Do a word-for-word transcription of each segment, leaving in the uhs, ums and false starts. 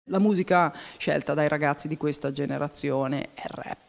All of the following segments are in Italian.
La musica scelta dai ragazzi di questa generazione è il rap.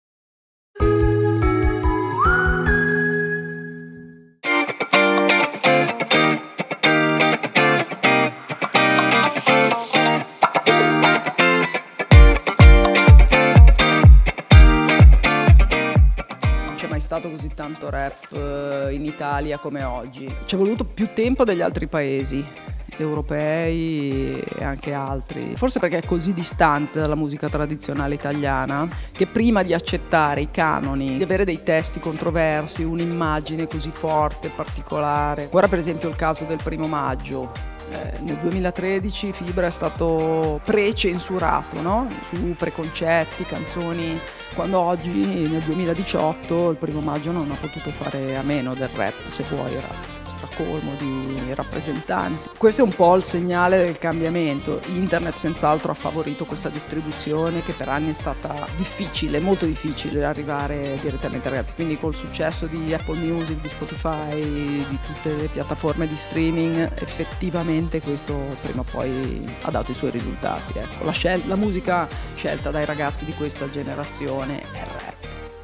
Non c'è mai stato così tanto rap in Italia come oggi. Ci è voluto più tempo degli altri paesi europei e anche altri, forse perché è così distante dalla musica tradizionale italiana che prima di accettare i canoni, di avere dei testi controversi, un'immagine così forte, particolare. Guarda per esempio il caso del Primo Maggio. Eh, nel duemilatredici Fibra è stato pre-censurato, no? Su preconcetti, canzoni, quando oggi nel duemiladiciotto il Primo Maggio non ha potuto fare a meno del rap, se vuoi era stracolmo di rappresentanti. Questo è un po' il segnale del cambiamento. Internet senz'altro ha favorito questa distribuzione che per anni è stata difficile, molto difficile arrivare direttamente ai ragazzi, quindi col successo di Apple Music, di Spotify, di tutte le piattaforme di streaming, effettivamente questo prima o poi ha dato i suoi risultati. Ecco, la, scel- la musica scelta dai ragazzi di questa generazione è il rap.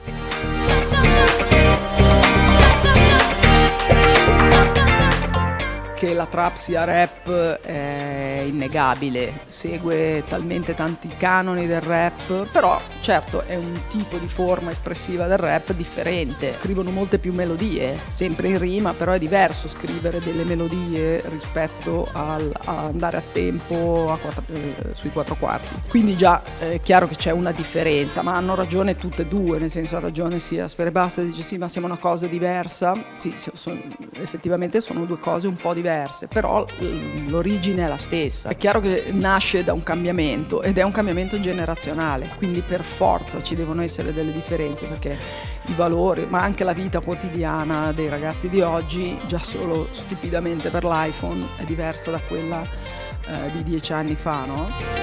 Che la trap sia rap è innegabile, segue talmente tanti canoni del rap, però certo è un tipo di forma espressiva del rap differente. Scrivono molte più melodie, sempre in rima, però è diverso scrivere delle melodie rispetto al, a andare a tempo a quattro, eh, sui quattro quarti. Quindi già è chiaro che c'è una differenza, ma hanno ragione tutte e due, nel senso ha ragione sia Sfera Ebbasta, dice sì ma siamo una cosa diversa, sì sono, effettivamente sono due cose un po' diverse. Diverse, però l'origine è la stessa. È chiaro che nasce da un cambiamento ed è un cambiamento generazionale, quindi per forza ci devono essere delle differenze perché i valori, ma anche la vita quotidiana dei ragazzi di oggi, già solo stupidamente per l'iPhone, è diversa da quella eh, di dieci anni fa, no?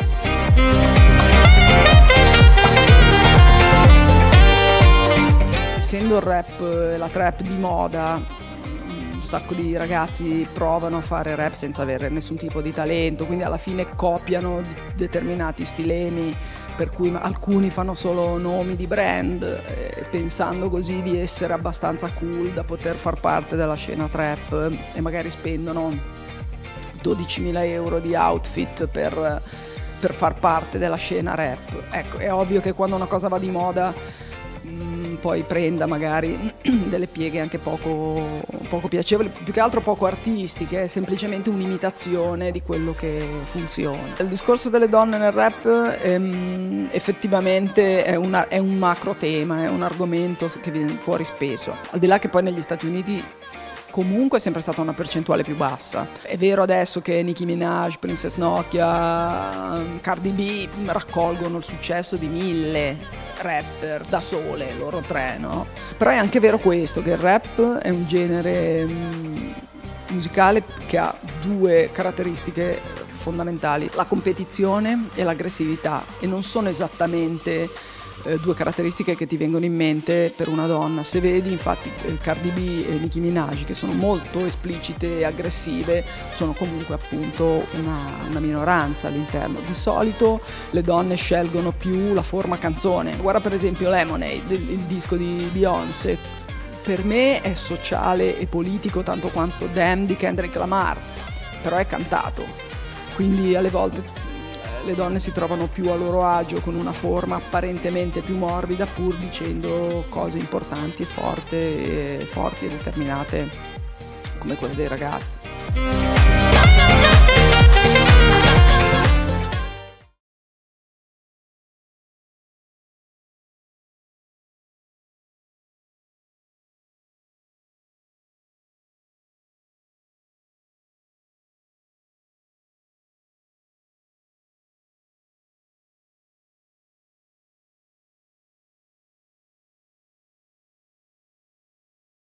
Essendo il rap e la trap di moda, un sacco di ragazzi provano a fare rap senza avere nessun tipo di talento, quindi alla fine copiano determinati stilemi, per cui alcuni fanno solo nomi di brand, eh, pensando così di essere abbastanza cool da poter far parte della scena trap e magari spendono dodicimila euro di outfit per, per far parte della scena rap. Ecco, è ovvio che quando una cosa va di moda poi prenda magari delle pieghe anche poco, poco piacevoli, più che altro poco artistiche, è semplicemente un'imitazione di quello che funziona. Il discorso delle donne nel rap ehm, effettivamente è, una, è un macro tema, è un argomento che viene fuori spesso, al di là che poi negli Stati Uniti comunque è sempre stata una percentuale più bassa. È vero adesso che Nicki Minaj, Princess Nokia, Cardi B raccolgono il successo di mille rapper da sole, loro tre, no? Però è anche vero questo, che il rap è un genere mh, musicale che ha due caratteristiche fondamentali, la competizione e l'aggressività, e non sono esattamente eh, due caratteristiche che ti vengono in mente per una donna. Se vedi infatti eh, Cardi B e Nicki Minaj, che sono molto esplicite e aggressive, sono comunque appunto una, una minoranza all'interno. Di solito le donne scelgono più la forma canzone. Guarda per esempio Lemonade, il, il disco di Beyoncé, per me è sociale e politico tanto quanto Damn di Kendrick Lamar, però è cantato, quindi alle volte le donne si trovano più a loro agio con una forma apparentemente più morbida, pur dicendo cose importanti e forti e, forti e determinate come quelle dei ragazzi.